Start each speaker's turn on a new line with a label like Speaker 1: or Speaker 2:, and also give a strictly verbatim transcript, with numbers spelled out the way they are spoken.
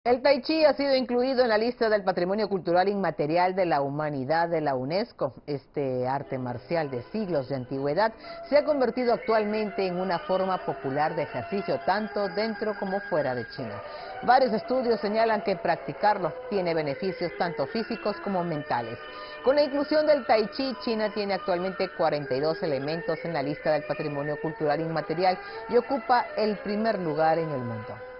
Speaker 1: El Tai Chi ha sido incluido en la lista del Patrimonio Cultural Inmaterial de la Humanidad de la UNESCO. Este arte marcial de siglos de antigüedad se ha convertido actualmente en una forma popular de ejercicio tanto dentro como fuera de China. Varios estudios señalan que practicarlo tiene beneficios tanto físicos como mentales. Con la inclusión del Tai Chi, China tiene actualmente cuarenta y dos elementos en la lista del Patrimonio Cultural Inmaterial y ocupa el primer lugar en el mundo.